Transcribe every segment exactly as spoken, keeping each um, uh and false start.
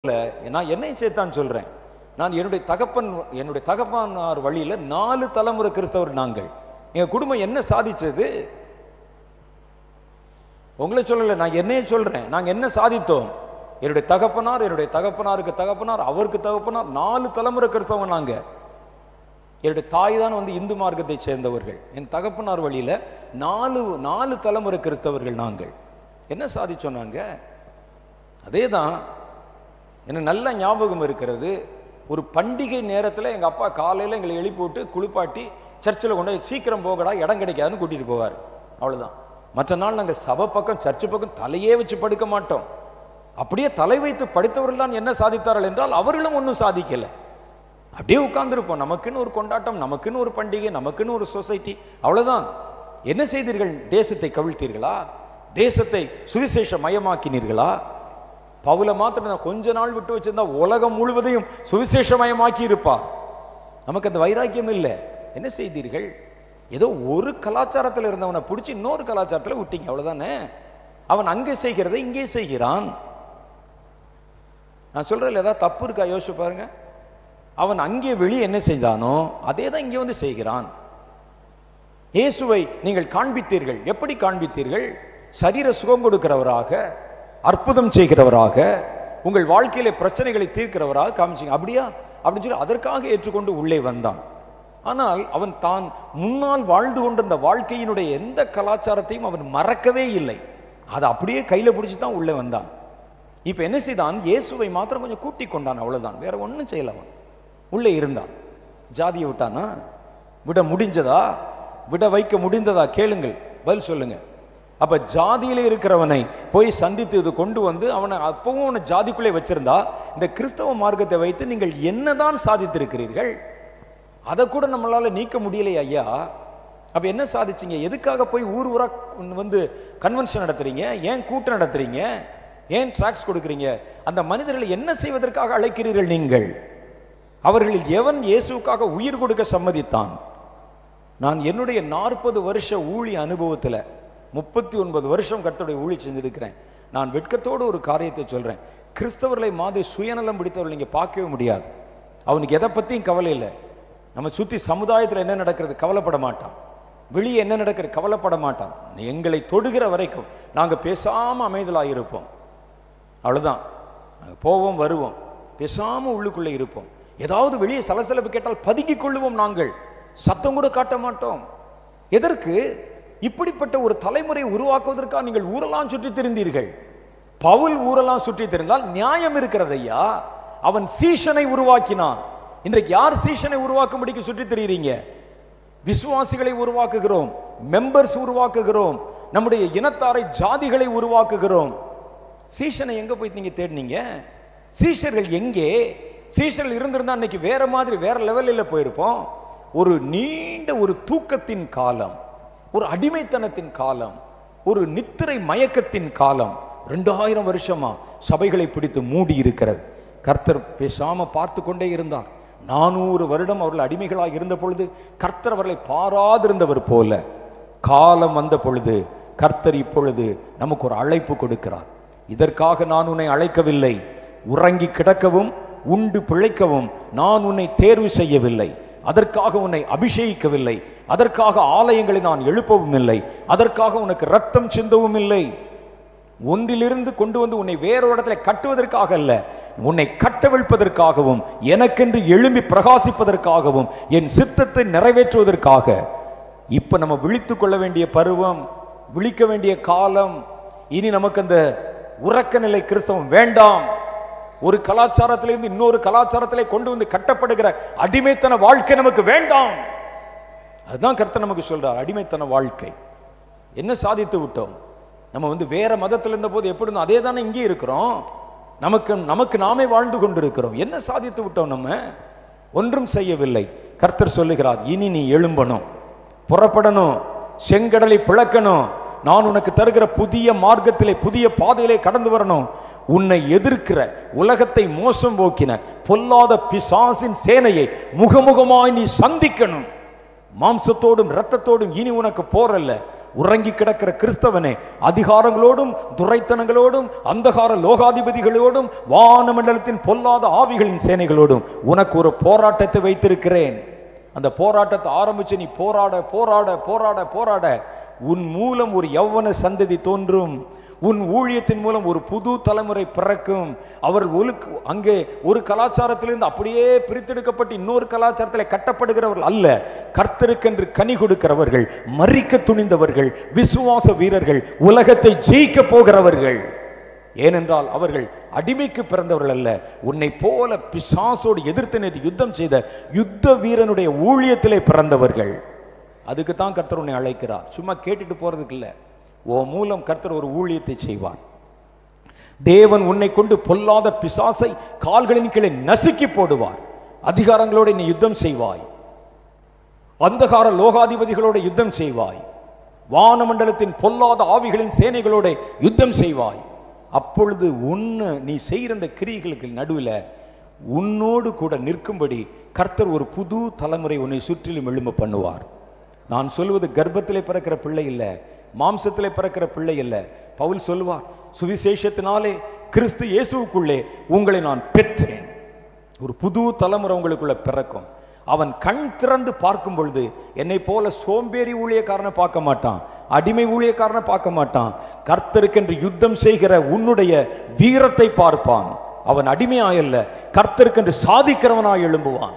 நான் என்னை சேர்த்தான் சொல்றேன். நான் என்னுடைய தகப்பன் என்னுடைய தகப்பனார் வழியில நாலு தலைமுறை கிறிஸ்தவர் நாங்கள். எங்க குடும்பம் என்ன சாதிச்சது? உங்களை சொல்லல, நான் என்னையே சொல்றேன். நாங்க என்ன சாதித்தோம்? என்னுடைய தகப்பனார், என்னுடைய தகப்பனாருக்கு தகப்பனார், அவருக்கு தகப்பனார், நாலு தலைமுறை கிறிஸ்தவங்க நாங்க. என்னுடைய தாய் தான் வந்து இந்து மார்க்கத்தை சேர்ந்தவர்கள். என் தகப்பனார் வழியில நாலு நாலு தலைமுறை கிறிஸ்தவர்கள் நாங்கள். என்ன சாதிச்சோம் நாங்க? அதே தான் எனக்கு நல்ல ஞாபகம் இருக்கிறது. ஒரு பண்டிகை நேரத்தில் எங்கள் அப்பா காலையில் எங்களை எழுப்பி போட்டு குளிப்பாட்டி சர்ச்சில் கொண்டு சீக்கிரம் போகடா, இடம் கிடைக்காதுன்னு கூட்டிகிட்டு போவார். அவ்வளோதான். மற்ற நாள் நாங்கள் சபை பக்கம் சர்ச்சு பக்கம் தலையே வச்சு படுக்க மாட்டோம். அப்படியே தலை வைத்து படித்தவர்கள் தான் என்ன சாதித்தார்கள் என்றால் அவர்களும் ஒன்றும் சாதிக்கலை. அப்படியே உட்கார்ந்துருப்போம். நமக்குன்னு ஒரு கொண்டாட்டம், நமக்குன்னு ஒரு பண்டிகை, நமக்குன்னு ஒரு சொசைட்டி, அவ்வளோதான். என்ன செய்தீர்கள்? தேசத்தை கவிழ்த்தீர்களா? தேசத்தை சுவிசேஷ மயமாக்கினீர்களா? பவுல மாத்திரம் கொஞ்ச நாள் விட்டு வச்சிருந்தா உலகம் முழுவதையும் சுவிசேஷமயமாக்கி இருப்பார். நமக்கு அந்த வைராக்கியம் இல்லை. என்ன செய்தீர்கள்? ஏதோ ஒரு கலாச்சாரத்தில் இருந்தவனை பிடிச்சி இன்னொரு கலாச்சாரத்தில் விட்டீங்க, அவ்வளவுதானே. அவன் அங்கே செய்கிறதை இங்கே செய்கிறான். நான் சொல்றதுல ஏதாவது தப்பு இருக்கா? யோசிச்சு பாருங்க. அவன் அங்கே வெளியே என்ன செய்தானோ அதே தான் இங்கே வந்து செய்கிறான். இயேசுவை நீங்கள் காண்பித்தீர்கள். எப்படி காண்பித்தீர்கள்? சரீர சுகம் கொடுக்கிறவராக, அற்புதம் செய்கிறவராக, உங்கள் வாழ்க்கையில பிரச்சனைகளை தீர்க்கிறவராக காமிச்சிங்க. அப்படியா அப்படின்னு சொல்லி அதற்காக ஏற்றுக்கொண்டு உள்ளே வந்தான். ஆனால் அவன் தான் முன்னால் வாழ்ந்து கொண்டிருந்த வாழ்க்கையினுடைய எந்த கலாச்சாரத்தையும் அவன் மறக்கவே இல்லை. அதை அப்படியே கையில பிடிச்சி தான் உள்ளே வந்தான். இப்ப என்ன செய்தான்? இயேசுவை மாத்திரம் கொஞ்சம் கூட்டி கொண்டான், அவ்வளவுதான். வேற ஒன்றும் செய்யல. அவன் உள்ளே இருந்தான். ஜாதியை விட்டானா? விட முடிஞ்சதா? விட வைக்க முடிந்ததா? கேளுங்கள், பதில் சொல்லுங்க. அப்ப ஜாதியிலே இருக்கிறவனை போய் சந்தித்து இது கொண்டு வந்து அவனை அப்பவும் அவனை ஜாதிக்குள்ளே வச்சிருந்தா இந்த கிறிஸ்தவ மார்க்கத்தை வைத்து நீங்கள் என்னதான் சாதித்திருக்கிறீர்கள்? அதை கூட நம்மளால நீக்க முடியலை ஐயா. அப்ப என்ன சாதிச்சீங்க? எதுக்காக போய் ஊர் ஊரா வந்து கன்வென்ஷன் நடத்துறீங்க? ஏன் கூட்டம் நடத்துறீங்க? ஏன் டிராக்ஸ் கொடுக்குறீங்க? அந்த மனிதர்களை என்ன செய்வதற்காக அழைக்கிறீர்கள் நீங்கள்? அவர்களில் எவன் இயேசுக்காக உயிர் கொடுக்க சம்மதித்தான்? நான் என்னுடைய நாற்பது வருஷ ஊழிய அனுபவத்துல முப்பத்தி ஒன்பது வருஷம் கர்த்தருடைய ஊழி செஞ்சிருக்கிறேன். நான் வெட்கத்தோடு ஒரு காரியத்தை சொல்றேன். கிறிஸ்தவர்களை மாதிரி சுயநலம் பிடித்தவர்கள் நீங்க பார்க்கவே முடியாது. அவனுக்கு எதை பத்தியும் கவலை இல்லை. நம்ம சுத்தி சமுதாயத்தில் என்ன நடக்கிறது கவலைப்பட மாட்டான். வெளியே என்ன நடக்கிறது கவலைப்பட மாட்டான். எங்களை தொடுகிற வரைக்கும் நாங்க பேசாம அமைதலாக இருப்போம், அவ்வளவுதான். நாங்க போவோம் வருவோம், பேசாம உள்ளுக்குள்ளே இருப்போம். ஏதாவது வெளியே சலசலப்பு கேட்டால் பதுங்கிக் கொள்ளுவோம். நாங்கள் சத்தம் கூட காட்ட மாட்டோம். எதற்கு? இப்படிப்பட்ட ஒரு தலைமுறை உருவாக்குவதற்காக நீங்கள் ஊரெல்லாம் சுற்றி திரிந்தீர்கள். பவுல் ஊரெல்லாம் சுற்றி திரிந்தால் நியாயம் இருக்கிறது ஐயா. அவன் சீஷனை உருவாக்கினான். இன்றைக்கு யார் சீஷனை உருவாக்கும்படிக்கு சுற்றி திரிகிறீங்க? விசுவாசிகளை உருவாக்குகிறோம், மெம்பர்ஸ் உருவாக்குகிறோம், நம்முடைய இனத்தாரை ஜாதிகளை உருவாக்குகிறோம். சீஷனை எங்க போய் நீங்க தேடினீங்க? சீஷர்கள் எங்கே? சீஷர்கள் இருந்திருந்தா இன்னைக்கு வேற மாதிரி வேற லெவலில் போயிருப்போம். ஒரு நீண்ட ஒரு தூக்கத்தின் காலம், ஒரு அடிமைத்தனத்தின் காலம், ஒரு நித்திரை மயக்கத்தின் காலம் ரெண்டாயிரம் வருஷமா சபைகளை பிடித்து மூடி இருக்கிறது. கர்த்தர் பேசாம பார்த்து கொண்டே இருந்தார். நானூறு வருடம் அவர்கள் அடிமைகளாக இருந்த பொழுது கர்த்தர் அவர்களை பாராதிருந்தவர் போல காலம் வந்த பொழுது கர்த்தர் இப்பொழுது நமக்கு ஒரு அழைப்பு கொடுக்கிறார். இதற்காக நான் உன்னை அழைக்கவில்லை. உறங்கி கிடக்கவும் உண்டு பிழைக்கவும் நான் உன்னை தேர்வு செய்யவில்லை. அதற்காக உன்னை அபிஷேகிக்கவில்லை. அதற்காக ஆலயங்களை நான் எழுப்பவும் இல்லை. அதற்காக உனக்கு ரத்தம் சிந்தவும் இல்லை. ஒன்றிலிருந்து கொண்டு வந்து உன்னை வேறொரு இடத்துல கட்டுவதற்காக அல்ல, உன்னை கட்டவிழ்ப்பதற்காகவும் எனக்கென்று எழும்பி பிரகாசிப்பதற்காகவும் என் சித்தத்தை நிறைவேற்றுவதற்காக. இப்ப நம்ம விழித்துக் கொள்ள வேண்டிய பருவம், விழிக்க வேண்டிய காலம். இனி நமக்கு அந்த உறக்க நிலை கிறிஸ்தவம் வேண்டாம். ஒரு கலாச்சாரத்திலிருந்து இன்னொரு கலாச்சாரத்திலே கொண்டு வந்து கட்டப்படுகிற அடிமைத்தன வாழ்க்கை நமக்கு வேண்டாம். அதுதான் கர்த்தர் நமக்கு சொல்றார். அடிமைத்தன வாழ்க்கை. என்ன சாதித்து விட்டோம்? நம்ம வந்து வேற மதத்தில் இருந்த போது எப்படி அதே தானே இங்கே இருக்கிறோம். நமக்கு நமக்கு நாமே வாழ்ந்து கொண்டிருக்கிறோம். என்ன சாதித்து விட்டோம்? நம்ம ஒன்றும் செய்யவில்லை. கர்த்தர் சொல்லுகிறார், இனி நீ எழும்பணும், புறப்படணும், செங்கடலை பிளக்கணும். நான் உனக்கு தருகிற புதிய மார்க்கத்திலே புதிய பாதையிலே கடந்து வரணும். உன்னை எதிர்க்கிற உலகத்தை மோசம் போக்கின பொல்லாத பிசாசின் சேனையை முகமுகமாய் நீ சந்திக்கணும். மாம்சத்தோடும் இரத்தத்தோடும் இனி உனக்கு போரல்ல, உறங்கி கிடக்கிற கிறிஸ்தவனே, அதிகாரங்களோடும் துரைத்தனங்களோடும் அந்தகார லோகாதிபதிகளோடும் வானமண்டலத்தின் பொல்லாத ஆவிகளின் சேனைகளோடும் உனக்கு ஒரு போராட்டத்தை வைத்திருக்கிறேன். அந்த போராட்டத்தை ஆரம்பிச்சு நீ போராட போராட போராட போராட உன் மூலம் ஒரு யௌவன சந்ததி தோன்றும். உன் ஊழியத்தின் மூலம் ஒரு புது தலைமுறை பிறக்கும். அவர்கள் ஒழுக்கு அங்கே ஒரு கலாச்சாரத்திலிருந்து அப்படியே பிரித்தெடுக்கப்பட்டு இன்னொரு கலாச்சாரத்தில் கட்டப்படுகிறவர்கள் அல்ல. கர்த்தருக்கென்று கனி கொடுக்கிறவர்கள், மரிக்க துணிந்தவர்கள், விசுவாச வீரர்கள், உலகத்தை ஜெயிக்க போகிறவர்கள். ஏனென்றால் அவர்கள் அடிமைக்கு பிறந்தவர்கள் அல்ல. உன்னை போல பிசாசோடு எதிர்த்து நின்று யுத்தம் செய்த யுத்த வீரனுடைய ஊழியத்திலே பிறந்தவர்கள். அதுக்கு தான் கர்த்தர் உன்னை அழைக்கிறார். சும்மா கேட்டுட்டு போறதுக்கு இல்லை. ஓ மூலம் கர்த்தர் ஒரு ஊழியத்தை செய்வார். தேவன் உன்னை கொண்டு பொல்லாத பிசாசை கால்களின் கீழே நசுக்கி போடுவார். அதிகாரங்களோடு நீ யுத்தம் செய்வாய். அந்தகார லோகாதிபதிகளோடு யுத்தம் செய்வாய். வானமண்டலத்தின் பொல்லாத ஆவிகளின் சேனைகளோட யுத்தம் செய்வாய். அப்பொழுது உன்னை நீ செய்கிற இந்த கிரியைகளுக்கு நடுவில் உன்னோடு கூட நிற்கும்படி கர்த்தர் ஒரு புது தலைமுறை உன்னை சுற்றிலும் எழும்ப பண்ணுவார். நான் சொல்வது கர்ப்பத்திலே பிறக்கிற பிள்ளை இல்லை, மாம்சத்திலே பிறக்கிற பிள்ளை இல்லை. பவுல் சொல்வார், சுவிசேஷத்தினாலே கிறிஸ்து இயேசுவுக்குள்ளே உங்களை நான் பெற்றேன். ஒரு புது தலைமுறை உங்களுக்குள்ள பிறக்கும். அவன் கண் திறந்து பார்க்கும் பொழுது என்னை போல சோம்பேறி ஊழியக்காரனை பார்க்க மாட்டான், அடிமை ஊழியக்காரனை பார்க்க மாட்டான். கர்த்தருக்கென்று யுத்தம் செய்கிற உன்னுடைய வீரத்தை பார்ப்பான். அவன் அடிமையாயல்ல, கர்த்தருக்கென்று சாதிக்கிறவனாய் எழும்புவான்.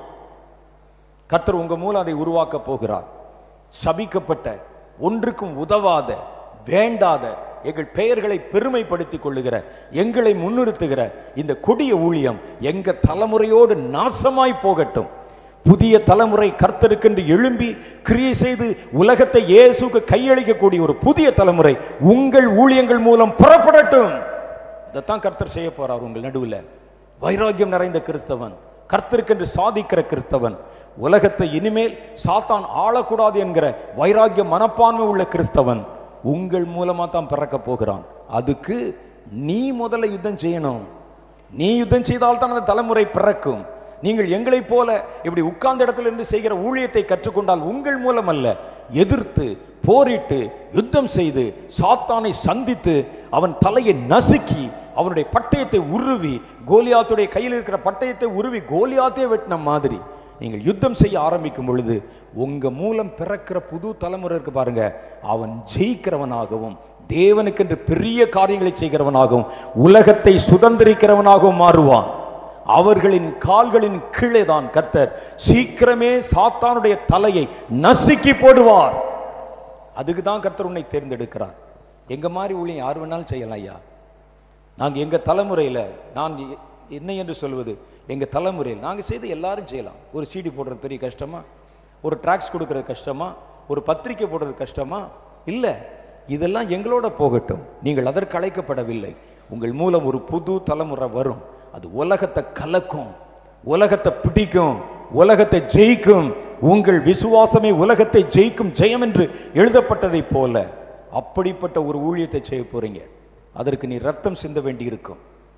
கர்த்தர் உங்க மூலம் அதை உருவாக்க போகிறார். சபிக்கப்பட்ட, ஒன்றுக்கும் உதவாத, வேண்டாத, எங்கள் பெயர்களை பெருமைப்படுத்திக் கொள்ளுகிற, எங்களை முன்னிறுத்துகிற இந்த கொடிய ஊழியம் எங்க தலைமுறையோடு நாசமாய் போகட்டும். புதிய தலைமுறை கர்த்தருக்கென்று எழும்பி கிரியை செய்து உலகத்தை இயேசுக்கு கையளிக்கக்கூடிய ஒரு புதிய தலைமுறை உங்கள் ஊழியங்கள் மூலம் புறப்படட்டும். இதைத்தான் கர்த்தர் செய்ய போறார் உங்கள் நடுவில். வைராக்கியம் நிறைந்த கிறிஸ்தவன், கர்த்தருக்கென்று சாதிக்கிற கிறிஸ்தவன், உலகத்தை இனிமேல் சாத்தான் ஆளக்கூடாது என்கிற வைராக்கிய மனப்பான்மை உள்ள கிறிஸ்தவன் உங்கள் மூலமா தான் பிறக்க போகிறான். அதுக்கு நீ முதல்ல யுத்தம் செய்யணும். நீ யுத்தம் செய்தால் தான் அந்த தலைமுறை பிறக்கும். நீங்கள் எங்களை போல இப்படி உட்கார்ந்த இடத்துல இருந்து செய்கிற ஊழியத்தை கற்றுக்கொண்டால் உங்கள் மூலம் அல்ல, எதிர்த்து போரிட்டு யுத்தம் செய்து சாத்தானை சந்தித்து அவன் தலையை நசுக்கி அவனுடைய பட்டயத்தை உருவி, கோலியாத்துடைய கையில் இருக்கிற பட்டயத்தை உருவி கோலியாத்தே வெட்டின மாதிரி நீங்கள் யுத்தம் செய்ய ஆரம்பிக்கும் பொழுது உங்க மூலம் பிறக்கிற புது தலைமுறை இருக்கு பாருங்க, அவன் ஜெயிக்கிறவனாகவும் தேவனுக்கென்று பெரிய காரியங்களை செய்கிறவனாகவும் உலகத்தை சுதந்திரிக்கிறவனாகவும் மாறுவான். அவர்களின் கால்களின் கீழே தான் கர்த்தர் சீக்கிரமே சாத்தானுடைய தலையை நசுக்கி போடுவார். அதுக்கு தான் கர்த்தர் உன்னை தேர்ந்தெடுக்கிறார். எங்க மாதிரி ஊழியம் யார் வேணாலும் செய்யலாம் ஐயா. நாங்கள் எங்க தலைமுறையில், நான் என்ன என்று சொல்வது, எங்க தலைமுறையில் நாங்கள் செய்து எல்லாரும் செய்யலாம். ஒரு சீடி போடுறது பெரிய கஷ்டமா? ஒரு டிராக்ஸ் கொடுக்கறது கஷ்டமா? ஒரு பத்திரிக்கை போடுறது கஷ்டமா? இல்லை, இதெல்லாம் எங்களோட போகட்டும். நீங்கள் அதற்கு அழைக்கப்படவில்லை. உங்கள் மூலம் ஒரு புது தலைமுறை வரும். அது உலகத்தை கலக்கும், உலகத்தை பிடிக்கும், உலகத்தை ஜெயிக்கும். உங்கள் விசுவாசமே உலகத்தை ஜெயிக்கும் ஜெயம் என்று எழுதப்பட்டதை போல அப்படிப்பட்ட ஒரு ஊழியத்தை செய்ய போறீங்க. அதற்கு நீ ரத்தம் சிந்த வேண்டி இருக்கும்,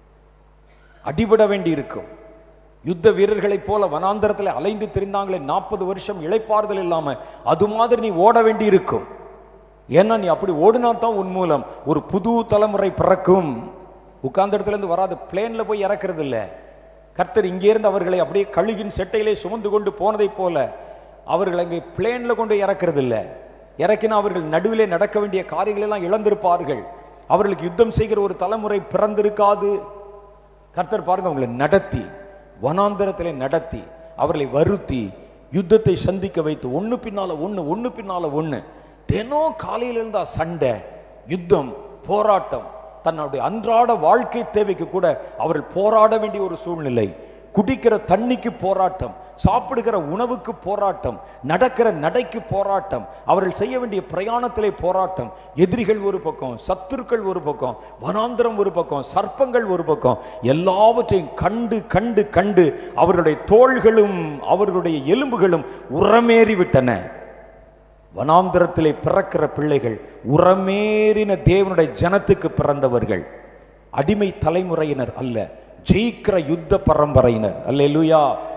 அடிபட வேண்டி இருக்கும். யுத்த வீரர்களைப் போல வனாந்தரத்தில் அலைந்து திரிந்தாங்களே நாற்பது வருஷம் இளைப்பாறுதல் இல்லாம, அது மாதிரி நீ ஓட வேண்டி இருக்கும். ஏன்னா நீ அப்படி ஓடினா தான் உன் மூலம் ஒரு புது தலைமுறை பிறக்கும். உட்கார்ந்த இடத்துல இருந்து வராது, பிளேன்ல போய் இறக்குறது இல்லை. கர்த்தர் இங்கே இருந்து அவர்களை அப்படியே கழுகின் செட்டையிலே சுமந்து கொண்டு போனதை போல அவர்கள் அங்கே பிளேன்ல கொண்டு இறக்குறது இல்லை. இறக்கினா அவர்கள் நடுவிலே நடக்க வேண்டிய காரியங்கள் எல்லாம் இழந்திருப்பார்கள். அவர்களுக்கு யுத்தம் செய்கிற ஒரு தலைமுறை பிறந்திருக்காது. கர்த்தர் பாருங்க, அவங்களை நடத்தி வனாந்தரத்திலே நடத்தி அவர்களை வருத்தி யுத்தத்தை சந்திக்க வைத்து ஒன்னு பின்னால ஒண்ணு ஒன்னு பின்னால ஒண்ணு தினம் காலையில் இருந்தா சண்டை, யுத்தம், போராட்டம். தன்னுடைய அன்றாட வாழ்க்கை தேவைக்கு கூட அவர்கள் போராட வேண்டிய ஒரு சூழ்நிலை. குடிக்கிற தண்ணிக்கு போராட்டம், சாப்பிடுகிற உணவுக்கு போராட்டம், நடக்கிற நடைக்கு போராட்டம், அவர்கள் செய்ய வேண்டிய பிரயாணத்திலே போராட்டம். எதிரிகள் ஒரு பக்கம், சத்துருக்கள் ஒரு பக்கம், வனாந்திரம் ஒரு பக்கம், சர்ப்பங்கள் ஒரு பக்கம். எல்லாவற்றையும் கண்டு கண்டு கண்டு அவர்களுடைய தோள்களும் அவர்களுடைய எலும்புகளும் உரமேறி விட்டன. வனாந்திரத்திலே பிறக்கிற பிள்ளைகள் உரமேறின தேவனுடைய ஜனத்துக்கு பிறந்தவர்கள். அடிமை தலைமுறையினர் அல்ல, ஜெயிக்கிற யுத்த பரம்பரையினர். அல்லேலூயா.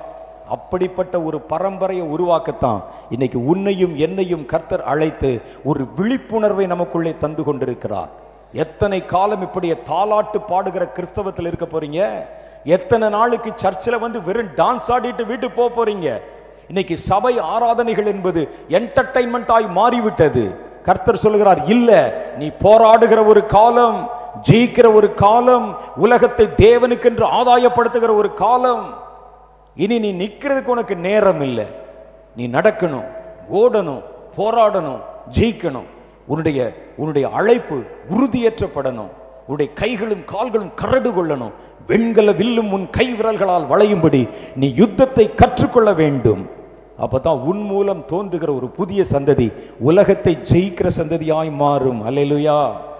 அப்படிப்பட்ட ஒரு பரம்பரையை உருவாக்கத்தான் இன்னைக்கு உன்னையும் என்னையும் கர்த்தர் அழைத்து ஒரு விழிப்புணர்வை நமக்குள்ளே தந்து கொண்டிருக்கிறார். எத்தனை காலம் இப்படியே தாலாட்டு பாடுகிற கிறிஸ்தவத்தில் இருக்க போறீங்க? எத்தனை நாளுக்கு சர்ச்சில் வந்து வெறும் டான்ஸ் ஆடிட்டு வீட்டுக்கு போக போறீங்க? இன்னைக்கு சபை ஆராதனைகள் என்பது என்டர்டைன்மெண்ட் ஆகி மாறிவிட்டது. கர்த்தர் சொல்கிறார், இல்ல, நீ போராடுகிற ஒரு காலம், ஜெயிக்கிற ஒரு காலம், உலகத்தை தேவனுக்கென்று ஆதாயப்படுத்துகிற ஒரு காலம். இனி நீ நிக்கிறதுக்கு உனக்கு நேரம் இல்லை. நீ நடக்கணும், ஓடணும், போராடணும், ஜெயிக்கணும். உன்னுடைய உன்னுடைய அழைப்பு உறுதியேற்றப்படணும். உன்னுடைய கைகளும் கால்களும் கரடு கொள்ளணும். வெண்கல வில்லும் உன் கை விரல்களால் வளையும்படி நீ யுத்தத்தை கற்றுக்கொள்ள வேண்டும். அப்பதான் உன் மூலம் தோன்றுகிற ஒரு புதிய சந்ததி உலகத்தை ஜெயிக்கிற சந்ததியாய் மாறும். அல்லேலூயா.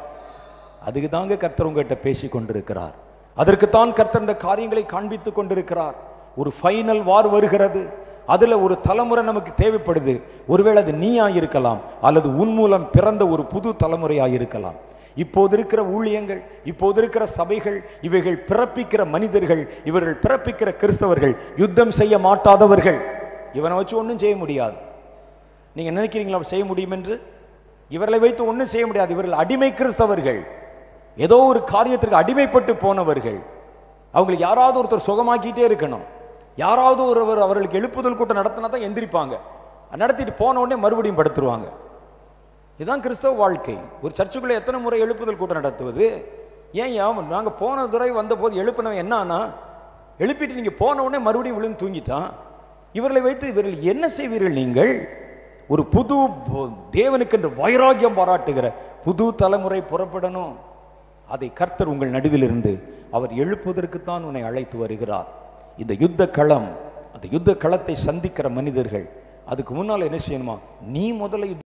அதுக்கு தாங்க கர்த்தர் உங்ககிட்ட பேசி கொண்டிருக்கிறார். அதற்குத்தான் கர்த்தர் இந்த காரியங்களை காண்பித்துக் கொண்டிருக்கிறார். ஒரு ஃபைனல் வார் வருகிறது. அதுல ஒரு தலைமுறை நமக்கு தேவைப்படுது. ஒருவேளை அது நீயா இருக்கலாம், அல்லது உன் மூலம் பிறந்த ஒரு புது தலைமுறையாக இருக்கலாம். இப்போது இருக்கிற ஊழியங்கள், இப்போது இருக்கிற சபைகள், இவைகள் பிறப்பிக்கிற மனிதர்கள், இவர்கள் பிறப்பிக்கிற கிறிஸ்தவர்கள் யுத்தம் செய்ய மாட்டாதவர்கள். இவனை வச்சு ஒன்றும் செய்ய முடியாது. நீங்க நினைக்கிறீங்களா செய்ய முடியும் என்று? இவர்களை வைத்து ஒன்றும் செய்ய முடியாது. இவர்கள் அடிமை கிறிஸ்தவர்கள், ஏதோ ஒரு காரியத்திற்கு அடிமைப்பட்டு போனவர்கள். அவங்களுக்கு யாராவது ஒருத்தர் சுகமாக்கிட்டே இருக்கணும். யாராவது ஒருவர் அவர்களுக்கு எழுப்புதல் கூட்டம் நடத்தினா தான் எந்திரிப்பாங்க. நடத்திட்டு போன உடனே மறுபடியும் படுத்துருவாங்க. இதுதான் கிறிஸ்தவ வாழ்க்கை. ஒரு சர்ச்சுக்குள்ள எத்தனை முறை எழுப்புதல் கூட்டம் நடத்துவது? ஏன் நாங்க போன துறை வந்த போது எழுப்பினவன் என்னன்னா, எழுப்பிட்டு நீங்க போன உடனே மறுபடியும் விழுந்து தூங்கிட்டான். இவர்களை வைத்து இவர்கள் என்ன செய்வீர்கள்? நீங்கள் ஒரு புது தேவனுக்கென்று வைராக்கியம் பாராட்டுகிற புது தலைமுறை புறப்படணும். அதை கர்த்தர் உங்கள் நடுவில் இருந்து அவர் எழுப்புவதற்குத்தான் உன்னை அழைத்து வருகிறார். இந்த யுத்த களம், அந்த யுத்த களத்தை சந்திக்கிற மனிதர்கள் அதுக்கு முன்னால் என்ன செய்யணுமா? நீ முதல்ல